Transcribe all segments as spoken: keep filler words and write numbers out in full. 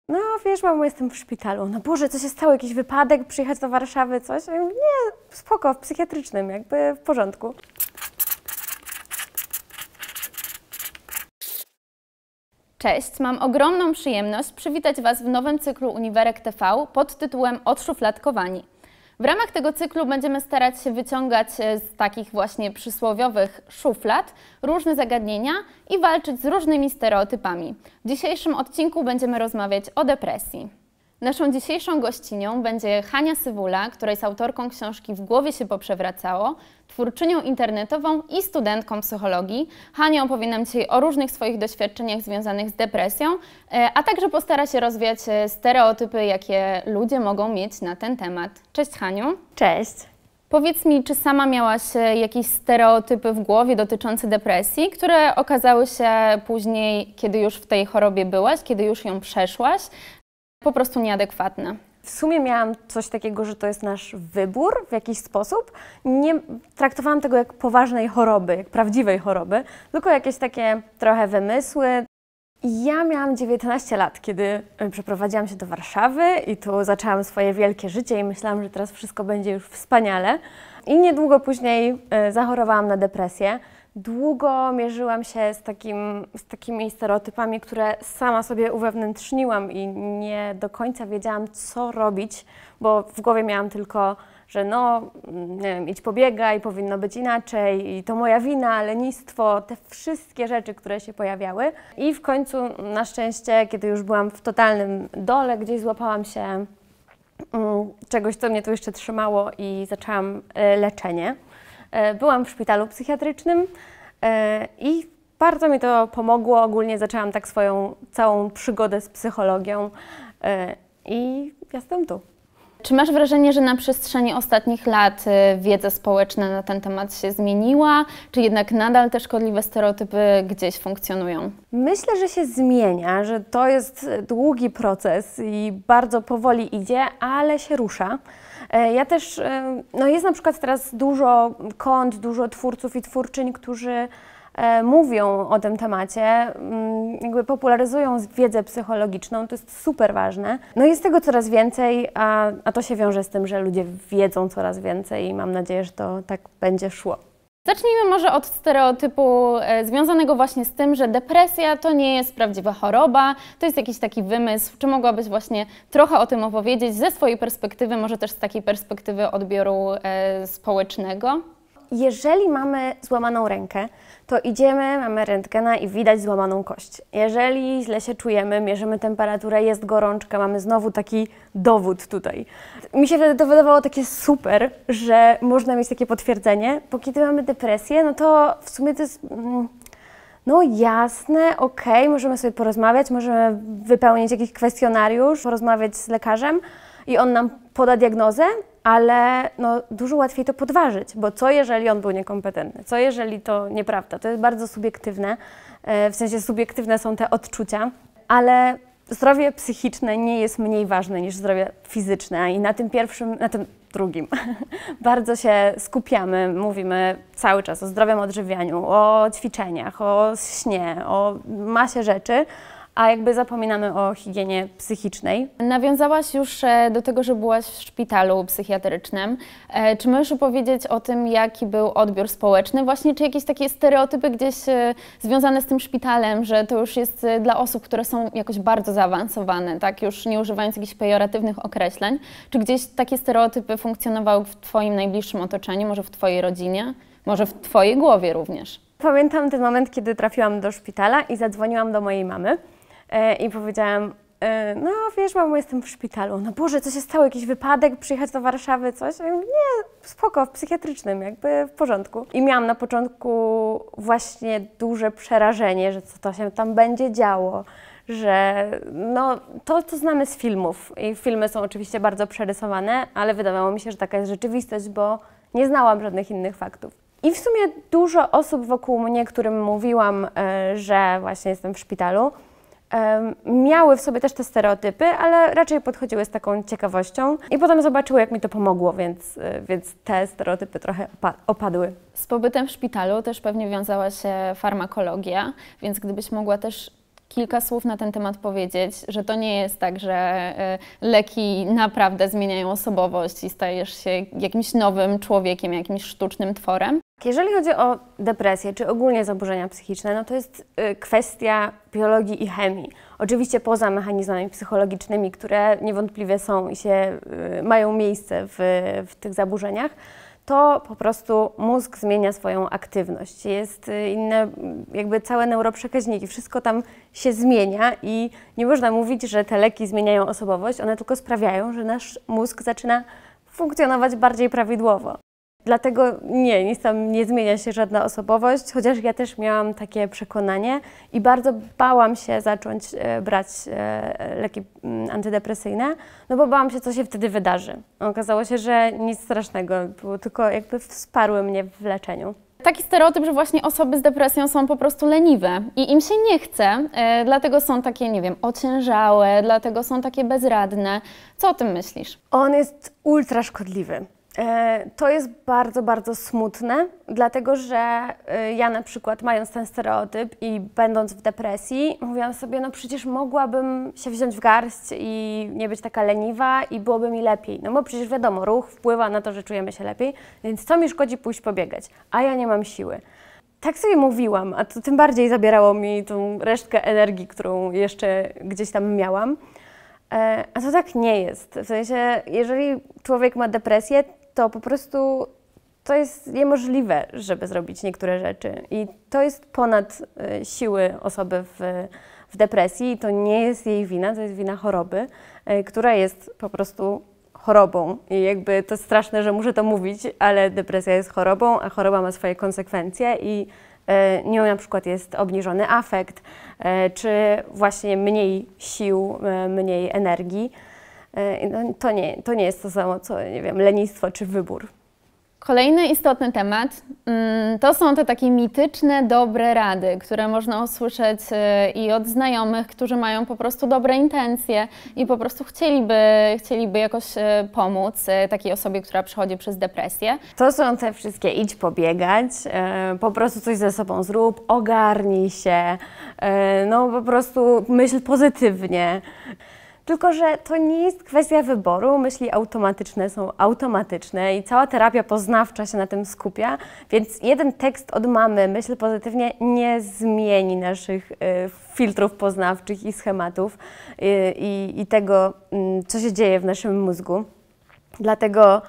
No wiesz, mamo, jestem w szpitalu. No Boże, co się stało? Jakiś wypadek? Przyjechać do Warszawy? Coś? Ja mówię, nie, spoko, w psychiatrycznym, jakby w porządku. Cześć, mam ogromną przyjemność przywitać Was w nowym cyklu Uniwerek T V pod tytułem Odszufladkowani. W ramach tego cyklu będziemy starać się wyciągać z takich właśnie przysłowiowych szuflad różne zagadnienia i walczyć z różnymi stereotypami. W dzisiejszym odcinku będziemy rozmawiać o depresji. Naszą dzisiejszą gościnią będzie Hania Sywula, która jest autorką książki W głowie się poprzewracało, twórczynią internetową i studentką psychologii. Hania opowie nam dzisiaj o różnych swoich doświadczeniach związanych z depresją, a także postara się rozwiać stereotypy, jakie ludzie mogą mieć na ten temat. Cześć Haniu. Cześć. Powiedz mi, czy sama miałaś jakieś stereotypy w głowie dotyczące depresji, które okazały się później, kiedy już w tej chorobie byłaś, kiedy już ją przeszłaś, po prostu nieadekwatne? W sumie miałam coś takiego, że to jest nasz wybór w jakiś sposób. Nie traktowałam tego jak poważnej choroby, jak prawdziwej choroby, tylko jakieś takie trochę wymysły. Ja miałam dziewiętnaście lat, kiedy przeprowadziłam się do Warszawy i tu zaczęłam swoje wielkie życie i myślałam, że teraz wszystko będzie już wspaniale. I niedługo później zachorowałam na depresję. Długo mierzyłam się z, takim, z takimi stereotypami, które sama sobie uwewnętrzniłam i nie do końca wiedziałam, co robić, bo w głowie miałam tylko, że no, nie wiem, idź pobiegaj, powinno być inaczej i to moja wina, lenistwo, te wszystkie rzeczy, które się pojawiały. I w końcu na szczęście, kiedy już byłam w totalnym dole, gdzieś złapałam się um, czegoś, co mnie tu jeszcze trzymało i zaczęłam e, leczenie. Byłam w szpitalu psychiatrycznym i bardzo mi to pomogło. Ogólnie zaczęłam tak swoją całą przygodę z psychologią i jestem tu. Czy masz wrażenie, że na przestrzeni ostatnich lat wiedza społeczna na ten temat się zmieniła, czy jednak nadal te szkodliwe stereotypy gdzieś funkcjonują? Myślę, że się zmienia, że to jest długi proces i bardzo powoli idzie, ale się rusza. Ja też, no jest na przykład teraz dużo kont, dużo twórców i twórczyń, którzy mówią o tym temacie, jakby popularyzują wiedzę psychologiczną, to jest super ważne. No jest tego coraz więcej, a, a to się wiąże z tym, że ludzie wiedzą coraz więcej i mam nadzieję, że to tak będzie szło. Zacznijmy może od stereotypu e, związanego właśnie z tym, że depresja to nie jest prawdziwa choroba, to jest jakiś taki wymysł. Czy mogłabyś właśnie trochę o tym opowiedzieć ze swojej perspektywy, może też z takiej perspektywy odbioru e, społecznego? Jeżeli mamy złamaną rękę, to idziemy, mamy rentgena i widać złamaną kość. Jeżeli źle się czujemy, mierzymy temperaturę, jest gorączka, mamy znowu taki dowód tutaj. Mi się wtedy to wydawało takie super, że można mieć takie potwierdzenie, bo kiedy mamy depresję, no to w sumie to jest... No jasne, okej, okay, możemy sobie porozmawiać, możemy wypełnić jakiś kwestionariusz, porozmawiać z lekarzem i on nam poda diagnozę, ale no, dużo łatwiej to podważyć, bo co jeżeli on był niekompetentny, co jeżeli to nieprawda, to jest bardzo subiektywne, w sensie subiektywne są te odczucia, ale zdrowie psychiczne nie jest mniej ważne niż zdrowie fizyczne i na tym pierwszym, na tym drugim bardzo się skupiamy, mówimy cały czas o zdrowym odżywianiu, o ćwiczeniach, o śnie, o masie rzeczy, a jakby zapominamy o higienie psychicznej. Nawiązałaś już do tego, że byłaś w szpitalu psychiatrycznym. Czy możesz opowiedzieć o tym, jaki był odbiór społeczny? Właśnie, czy jakieś takie stereotypy gdzieś związane z tym szpitalem, że to już jest dla osób, które są jakoś bardzo zaawansowane, tak? Już nie używając jakichś pejoratywnych określeń. Czy gdzieś takie stereotypy funkcjonowały w Twoim najbliższym otoczeniu, może w Twojej rodzinie, może w Twojej głowie również? Pamiętam ten moment, kiedy trafiłam do szpitala i zadzwoniłam do mojej mamy. I powiedziałam, no wiesz, mamo, jestem w szpitalu. No Boże, co się stało? Jakiś wypadek? Przyjechać do Warszawy? Coś? Ja mówię, nie, spoko, w psychiatrycznym, jakby w porządku. I miałam na początku właśnie duże przerażenie, że co to się tam będzie działo, że no to, co znamy z filmów. I filmy są oczywiście bardzo przerysowane, ale wydawało mi się, że taka jest rzeczywistość, bo nie znałam żadnych innych faktów. I w sumie dużo osób wokół mnie, którym mówiłam, że właśnie jestem w szpitalu, miały w sobie też te stereotypy, ale raczej podchodziły z taką ciekawością i potem zobaczyły, jak mi to pomogło, więc, więc te stereotypy trochę opadły. Z pobytem w szpitalu też pewnie wiązała się farmakologia, więc gdybyś mogła też kilka słów na ten temat powiedzieć, że to nie jest tak, że leki naprawdę zmieniają osobowość i stajesz się jakimś nowym człowiekiem, jakimś sztucznym tworem? Jeżeli chodzi o depresję, czy ogólnie zaburzenia psychiczne, no to jest kwestia biologii i chemii. Oczywiście poza mechanizmami psychologicznymi, które niewątpliwie są i się mają miejsce w, w tych zaburzeniach, to po prostu mózg zmienia swoją aktywność. Jest inne, jakby całe neuroprzekaźniki, wszystko tam się zmienia i nie można mówić, że te leki zmieniają osobowość, one tylko sprawiają, że nasz mózg zaczyna funkcjonować bardziej prawidłowo. Dlatego nie, nic tam nie zmienia się żadna osobowość, chociaż ja też miałam takie przekonanie i bardzo bałam się zacząć e, brać e, leki m, antydepresyjne, no bo bałam się, co się wtedy wydarzy. Okazało się, że nic strasznego, było tylko jakby wsparły mnie w leczeniu. Taki stereotyp, że właśnie osoby z depresją są po prostu leniwe i im się nie chce, e, dlatego są takie, nie wiem, ociężałe, dlatego są takie bezradne. Co o tym myślisz? On jest ultra szkodliwy. To jest bardzo, bardzo smutne, dlatego że ja na przykład mając ten stereotyp i będąc w depresji, mówiłam sobie, no przecież mogłabym się wziąć w garść i nie być taka leniwa i byłoby mi lepiej. No bo przecież wiadomo, ruch wpływa na to, że czujemy się lepiej, więc co mi szkodzi pójść pobiegać, a ja nie mam siły. Tak sobie mówiłam, a to tym bardziej zabierało mi tą resztkę energii, którą jeszcze gdzieś tam miałam. A to tak nie jest. W sensie, jeżeli człowiek ma depresję, to po prostu to jest niemożliwe, żeby zrobić niektóre rzeczy. I to jest ponad y, siły osoby w, w depresji. To nie jest jej wina, to jest wina choroby, y, która jest po prostu chorobą. I jakby to straszne, że muszę to mówić, ale depresja jest chorobą, a choroba ma swoje konsekwencje i y, nią na przykład jest obniżony afekt, y, czy właśnie mniej sił, y, mniej energii. No, to, nie, to nie jest to samo, co, nie wiem, lenistwo czy wybór. Kolejny istotny temat to są te takie mityczne, dobre rady, które można usłyszeć i od znajomych, którzy mają po prostu dobre intencje i po prostu chcieliby, chcieliby jakoś pomóc takiej osobie, która przechodzi przez depresję. To są te wszystkie idź pobiegać, po prostu coś ze sobą zrób, ogarnij się, no po prostu myśl pozytywnie. Tylko że to nie jest kwestia wyboru, myśli automatyczne są automatyczne i cała terapia poznawcza się na tym skupia, więc jeden tekst od mamy, myśl pozytywnie, nie zmieni naszych y, filtrów poznawczych i schematów y, i, i tego, y, co się dzieje w naszym mózgu. Dlatego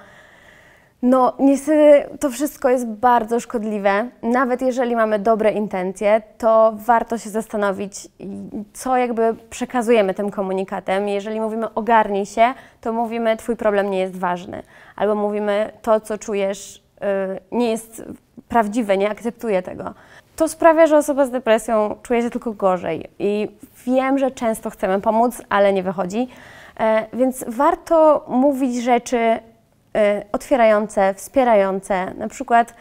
no niestety to wszystko jest bardzo szkodliwe. Nawet jeżeli mamy dobre intencje, to warto się zastanowić, co jakby przekazujemy tym komunikatem. Jeżeli mówimy ogarnij się, to mówimy twój problem nie jest ważny. Albo mówimy to, co czujesz, nie jest prawdziwe, nie akceptuję tego. To sprawia, że osoba z depresją czuje się tylko gorzej. I wiem, że często chcemy pomóc, ale nie wychodzi. Więc warto mówić rzeczy otwierające, wspierające, na przykład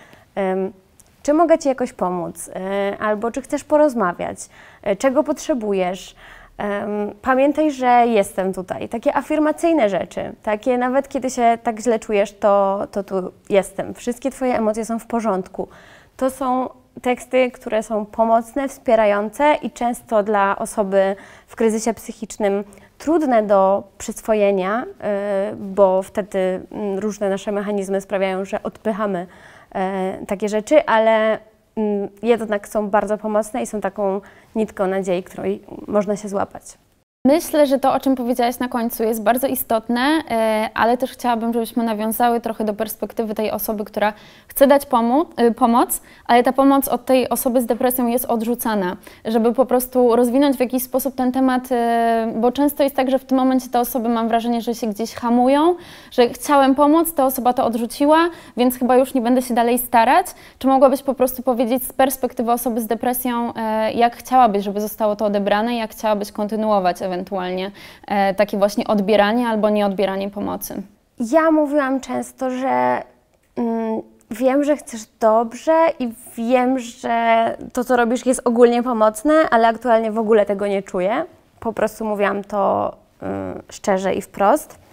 czy mogę Ci jakoś pomóc, albo czy chcesz porozmawiać, czego potrzebujesz, pamiętaj, że jestem tutaj. Takie afirmacyjne rzeczy, takie nawet kiedy się tak źle czujesz, to, to tu jestem. Wszystkie Twoje emocje są w porządku. To są teksty, które są pomocne, wspierające i często dla osoby w kryzysie psychicznym trudne do przyswojenia, bo wtedy różne nasze mechanizmy sprawiają, że odpychamy takie rzeczy, ale jednak są bardzo pomocne i są taką nitką nadziei, której można się złapać. Myślę, że to, o czym powiedziałaś na końcu, jest bardzo istotne, ale też chciałabym, żebyśmy nawiązały trochę do perspektywy tej osoby, która chce dać pomo pomoc, ale ta pomoc od tej osoby z depresją jest odrzucana, żeby po prostu rozwinąć w jakiś sposób ten temat, bo często jest tak, że w tym momencie te osoby, mam wrażenie, że się gdzieś hamują, że chciałem pomóc, ta osoba to odrzuciła, więc chyba już nie będę się dalej starać. Czy mogłabyś po prostu powiedzieć z perspektywy osoby z depresją, jak chciałabyś, żeby zostało to odebrane, jak chciałabyś kontynuować ewentualnie e, takie właśnie odbieranie albo nieodbieranie pomocy? Ja mówiłam często, że mm, wiem, że chcesz dobrze i wiem, że to, co robisz, jest ogólnie pomocne, ale aktualnie w ogóle tego nie czuję. Po prostu mówiłam to y, szczerze i wprost.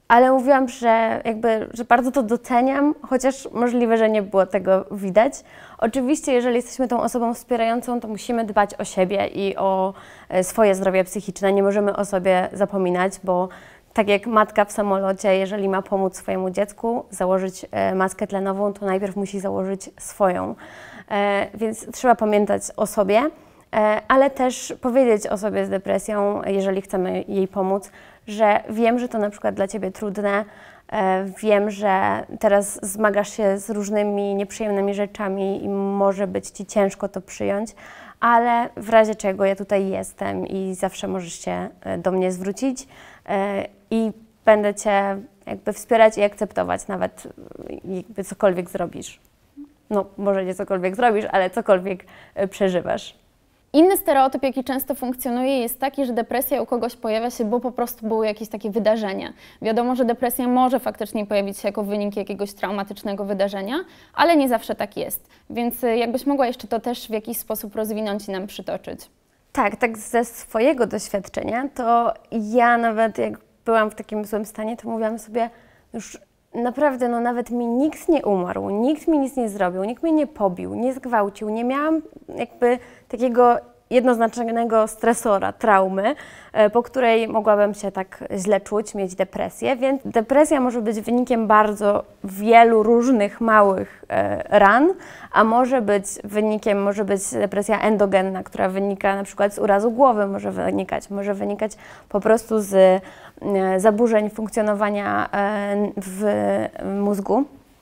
ale mówiłam, że jakby, że bardzo to doceniam, chociaż możliwe, że nie było tego widać. Oczywiście, jeżeli jesteśmy tą osobą wspierającą, to musimy dbać o siebie i o swoje zdrowie psychiczne. Nie możemy o sobie zapominać, bo tak jak matka w samolocie, jeżeli ma pomóc swojemu dziecku założyć maskę tlenową, to najpierw musi założyć swoją. Więc trzeba pamiętać o sobie, ale też powiedzieć osobie z depresją, jeżeli chcemy jej pomóc, że wiem, że to na przykład dla Ciebie trudne, wiem, że teraz zmagasz się z różnymi nieprzyjemnymi rzeczami i może być Ci ciężko to przyjąć, ale w razie czego ja tutaj jestem i zawsze możesz się do mnie zwrócić i będę Cię jakby wspierać i akceptować, nawet jakby cokolwiek zrobisz. No, może nie cokolwiek zrobisz, ale cokolwiek przeżywasz. Inny stereotyp, jaki często funkcjonuje, jest taki, że depresja u kogoś pojawia się, bo po prostu były jakieś takie wydarzenia. Wiadomo, że depresja może faktycznie pojawić się jako wynik jakiegoś traumatycznego wydarzenia, ale nie zawsze tak jest. Więc jakbyś mogła jeszcze to też w jakiś sposób rozwinąć i nam przytoczyć. Tak, tak ze swojego doświadczenia, to ja nawet jak byłam w takim złym stanie, to mówiłam sobie, już naprawdę, no nawet mi nikt nie umarł, nikt mi nic nie zrobił, nikt mnie nie pobił, nie zgwałcił, nie miałam jakby takiego jednoznacznego stresora, traumy, po której mogłabym się tak źle czuć, mieć depresję, więc depresja może być wynikiem bardzo wielu różnych małych ran, a może być wynikiem, może być depresja endogenna, która wynika na przykład z urazu głowy, może wynikać, może wynikać po prostu z zaburzeń funkcjonowania w mózgu,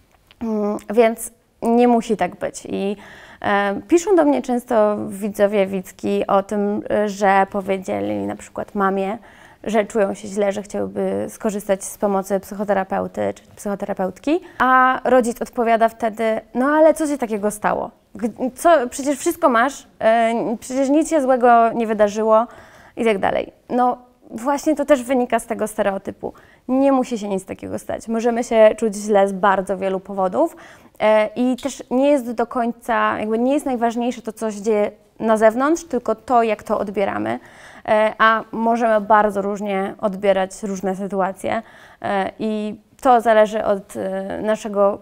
więc nie musi tak być. I e, piszą do mnie często widzowie, widzki o tym, że powiedzieli na przykład mamie, że czują się źle, że chciałyby skorzystać z pomocy psychoterapeuty czy psychoterapeutki, a rodzic odpowiada wtedy, no ale co się takiego stało? Co, przecież wszystko masz, e, przecież nic się złego nie wydarzyło i tak dalej. No właśnie to też wynika z tego stereotypu. Nie musi się nic takiego stać. Możemy się czuć źle z bardzo wielu powodów e, i też nie jest do końca, jakby nie jest najważniejsze to, co się dzieje na zewnątrz, tylko to, jak to odbieramy, e, a możemy bardzo różnie odbierać różne sytuacje e, i to zależy od e, naszego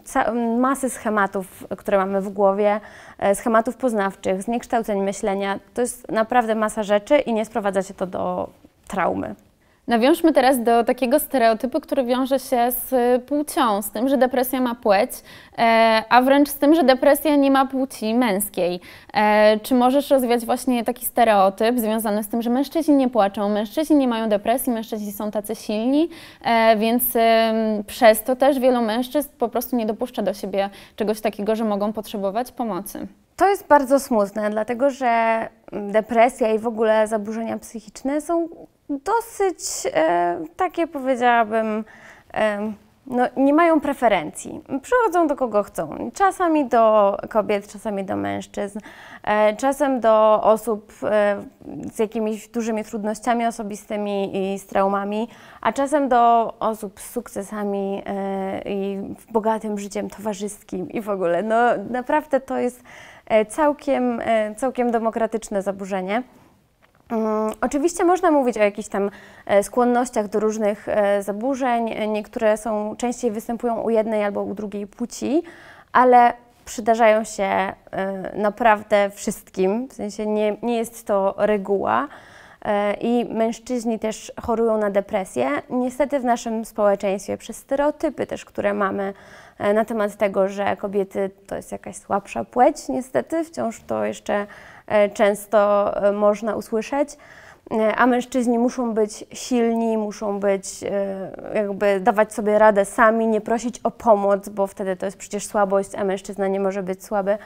masy schematów, które mamy w głowie, e, schematów poznawczych, zniekształceń myślenia. To jest naprawdę masa rzeczy i nie sprowadza się to do traumy. Nawiążmy teraz do takiego stereotypu, który wiąże się z płcią, z tym, że depresja ma płeć, e, a wręcz z tym, że depresja nie ma płci męskiej. E, czy możesz rozwiać właśnie taki stereotyp związany z tym, że mężczyźni nie płaczą, mężczyźni nie mają depresji, mężczyźni są tacy silni, e, więc e, przez to też wielu mężczyzn po prostu nie dopuszcza do siebie czegoś takiego, że mogą potrzebować pomocy. To jest bardzo smutne, dlatego że depresja i w ogóle zaburzenia psychiczne są dosyć e, takie, powiedziałabym, e, no, nie mają preferencji. Przychodzą do kogo chcą. Czasami do kobiet, czasami do mężczyzn, e, czasem do osób e, z jakimiś dużymi trudnościami osobistymi i z traumami, a czasem do osób z sukcesami e, i bogatym życiem towarzyskim i w ogóle. No, naprawdę to jest całkiem, całkiem demokratyczne zaburzenie. Um, oczywiście można mówić o jakichś tam e, skłonnościach do różnych e, zaburzeń. Niektóre są częściej występują u jednej albo u drugiej płci, ale przydarzają się e, naprawdę wszystkim, w sensie nie, nie jest to reguła. E, I mężczyźni też chorują na depresję. Niestety w naszym społeczeństwie przez stereotypy też, które mamy e, na temat tego, że kobiety to jest jakaś słabsza płeć, niestety wciąż to jeszcze często można usłyszeć, a mężczyźni muszą być silni, muszą być, jakby dawać sobie radę sami, nie prosić o pomoc, bo wtedy to jest przecież słabość, a mężczyzna nie może być słaby.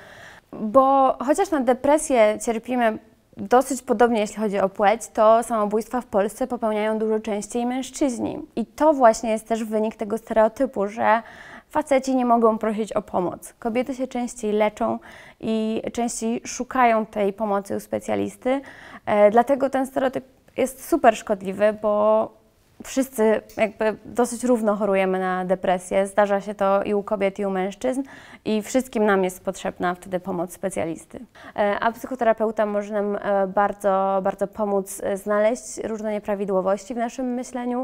Bo chociaż na depresję cierpimy dosyć podobnie, jeśli chodzi o płeć, to samobójstwa w Polsce popełniają dużo częściej mężczyźni. I to właśnie jest też wynik tego stereotypu, że faceci nie mogą prosić o pomoc. Kobiety się częściej leczą i częściej szukają tej pomocy u specjalisty. E, dlatego ten stereotyp jest super szkodliwy, bo wszyscy jakby dosyć równo chorujemy na depresję. Zdarza się to i u kobiet, i u mężczyzn i wszystkim nam jest potrzebna wtedy pomoc specjalisty. A psychoterapeuta może nam bardzo, bardzo pomóc znaleźć różne nieprawidłowości w naszym myśleniu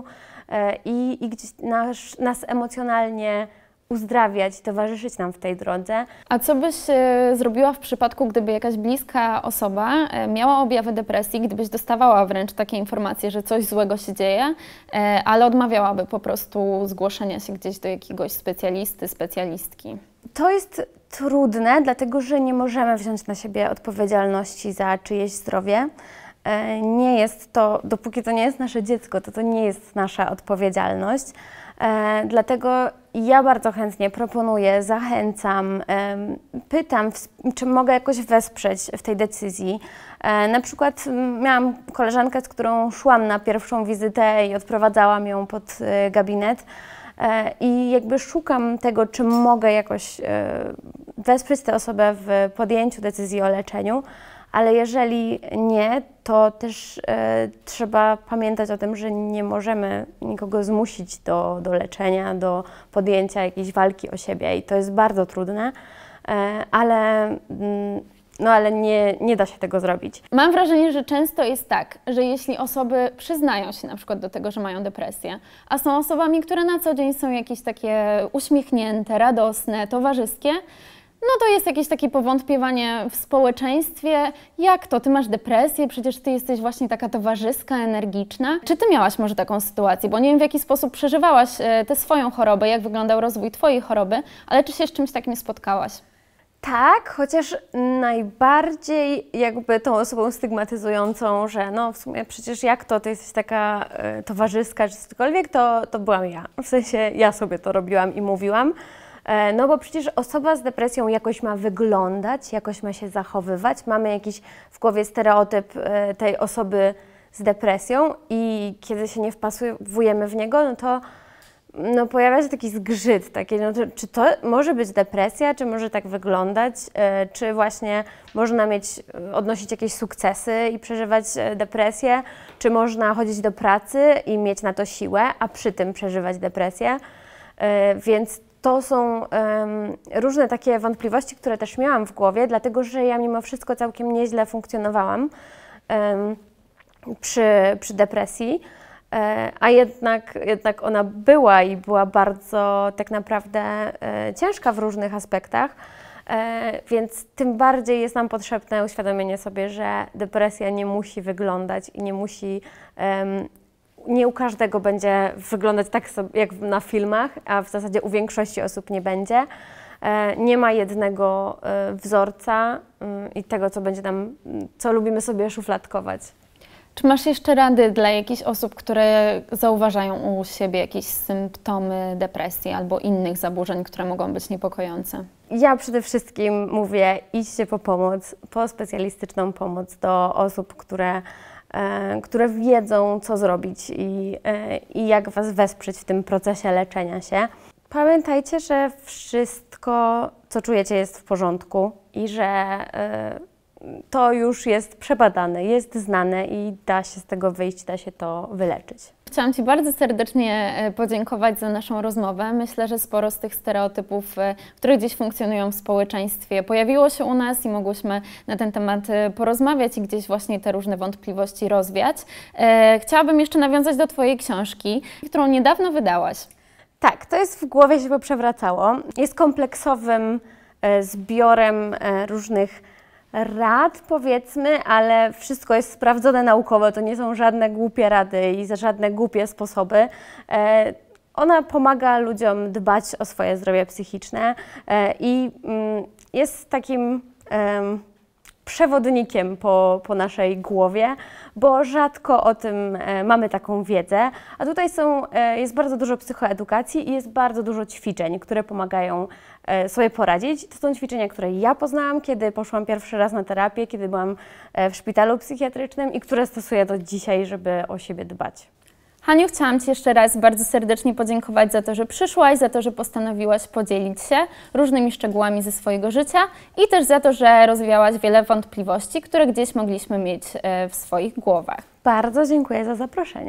i, i gdzieś nas, nas emocjonalnie uzdrawiać, towarzyszyć nam w tej drodze. A co byś e, zrobiła w przypadku, gdyby jakaś bliska osoba e, miała objawy depresji, gdybyś dostawała wręcz takie informacje, że coś złego się dzieje, e, ale odmawiałaby po prostu zgłoszenia się gdzieś do jakiegoś specjalisty, specjalistki? To jest trudne, dlatego że nie możemy wziąć na siebie odpowiedzialności za czyjeś zdrowie. E, nie jest to, dopóki to nie jest nasze dziecko, to to nie jest nasza odpowiedzialność. E, dlatego ja bardzo chętnie proponuję, zachęcam, e, pytam, czy mogę jakoś wesprzeć w tej decyzji. E, na przykład miałam koleżankę, z którą szłam na pierwszą wizytę i odprowadzałam ją pod e, gabinet e, i jakby szukam tego, czy mogę jakoś e, wesprzeć tę osobę w podjęciu decyzji o leczeniu. Ale jeżeli nie, to też e, trzeba pamiętać o tym, że nie możemy nikogo zmusić do, do leczenia, do podjęcia jakiejś walki o siebie i to jest bardzo trudne, e, ale, mm, no, ale nie, nie da się tego zrobić. Mam wrażenie, że często jest tak, że jeśli osoby przyznają się na przykład do tego, że mają depresję, a są osobami, które na co dzień są jakieś takie uśmiechnięte, radosne, towarzyskie, no to jest jakieś takie powątpiewanie w społeczeństwie. Jak to? Ty masz depresję? Przecież ty jesteś właśnie taka towarzyska, energiczna. Czy ty miałaś może taką sytuację? Bo nie wiem, w jaki sposób przeżywałaś tę swoją chorobę, jak wyglądał rozwój twojej choroby, ale czy się z czymś takim spotkałaś? Tak, chociaż najbardziej jakby tą osobą stygmatyzującą, że no w sumie przecież jak to, ty jesteś taka y, towarzyska czy cokolwiek, to, to byłam ja. W sensie ja sobie to robiłam i mówiłam. No bo przecież osoba z depresją jakoś ma wyglądać, jakoś ma się zachowywać. Mamy jakiś w głowie stereotyp tej osoby z depresją i kiedy się nie wpasowujemy w niego, no to no pojawia się taki zgrzyt, takie, no to, czy to może być depresja, czy może tak wyglądać, czy właśnie można mieć, odnosić jakieś sukcesy i przeżywać depresję, czy można chodzić do pracy i mieć na to siłę, a przy tym przeżywać depresję, więc to są um, różne takie wątpliwości, które też miałam w głowie, dlatego że ja mimo wszystko całkiem nieźle funkcjonowałam um, przy, przy depresji, e, a jednak, jednak ona była i była bardzo tak naprawdę e, ciężka w różnych aspektach, e, więc tym bardziej jest nam potrzebne uświadomienie sobie, że depresja nie musi wyglądać i nie musi um, nie u każdego będzie wyglądać tak jak na filmach, a w zasadzie u większości osób nie będzie. Nie ma jednego wzorca i tego, co będzie nam, co lubimy sobie szufladkować. Czy masz jeszcze rady dla jakichś osób, które zauważają u siebie jakieś symptomy depresji albo innych zaburzeń, które mogą być niepokojące? Ja przede wszystkim mówię, idźcie po pomoc, po specjalistyczną pomoc do osób, które które wiedzą, co zrobić i, i jak Was wesprzeć w tym procesie leczenia się. Pamiętajcie, że wszystko, co czujecie, jest w porządku i że to już jest przebadane, jest znane i da się z tego wyjść, da się to wyleczyć. Chciałam Ci bardzo serdecznie podziękować za naszą rozmowę. Myślę, że sporo z tych stereotypów, które gdzieś funkcjonują w społeczeństwie, pojawiło się u nas i mogłyśmy na ten temat porozmawiać i gdzieś właśnie te różne wątpliwości rozwiać. Chciałabym jeszcze nawiązać do Twojej książki, którą niedawno wydałaś. Tak, to jest w głowie się poprzewracało. Jest kompleksowym zbiorem różnych rad, powiedzmy, ale wszystko jest sprawdzone naukowo, to nie są żadne głupie rady i żadne głupie sposoby. E, ona pomaga ludziom dbać o swoje zdrowie psychiczne e, i mm, jest takim e, przewodnikiem po, po naszej głowie, bo rzadko o tym e, mamy taką wiedzę, a tutaj są, e, jest bardzo dużo psychoedukacji i jest bardzo dużo ćwiczeń, które pomagają e, sobie poradzić. To są ćwiczenia, które ja poznałam, kiedy poszłam pierwszy raz na terapię, kiedy byłam e, w szpitalu psychiatrycznym i które stosuję do dzisiaj, żeby o siebie dbać. Haniu, chciałam Ci jeszcze raz bardzo serdecznie podziękować za to, że przyszłaś, za to, że postanowiłaś podzielić się różnymi szczegółami ze swojego życia i też za to, że rozwiałaś wiele wątpliwości, które gdzieś mogliśmy mieć w swoich głowach. Bardzo dziękuję za zaproszenie.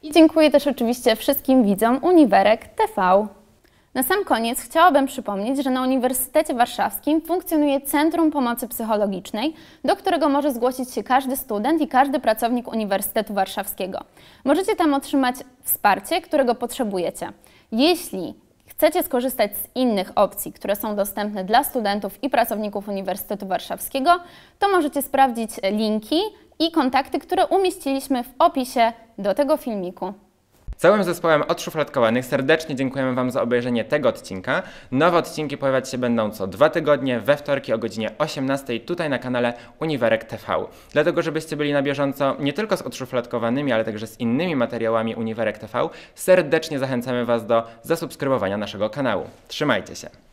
I dziękuję też oczywiście wszystkim widzom Uniwerek T V. Na sam koniec chciałabym przypomnieć, że na Uniwersytecie Warszawskim funkcjonuje Centrum Pomocy Psychologicznej, do którego może zgłosić się każdy student i każdy pracownik Uniwersytetu Warszawskiego. Możecie tam otrzymać wsparcie, którego potrzebujecie. Jeśli chcecie skorzystać z innych opcji, które są dostępne dla studentów i pracowników Uniwersytetu Warszawskiego, to możecie sprawdzić linki i kontakty, które umieściliśmy w opisie do tego filmiku. Całym zespołem Odszufladkowanych serdecznie dziękujemy Wam za obejrzenie tego odcinka. Nowe odcinki pojawiać się będą co dwa tygodnie, we wtorki o godzinie osiemnastej tutaj na kanale Uniwerek T V. Dlatego, żebyście byli na bieżąco nie tylko z Odszufladkowanymi, ale także z innymi materiałami Uniwerek T V, serdecznie zachęcamy Was do zasubskrybowania naszego kanału. Trzymajcie się!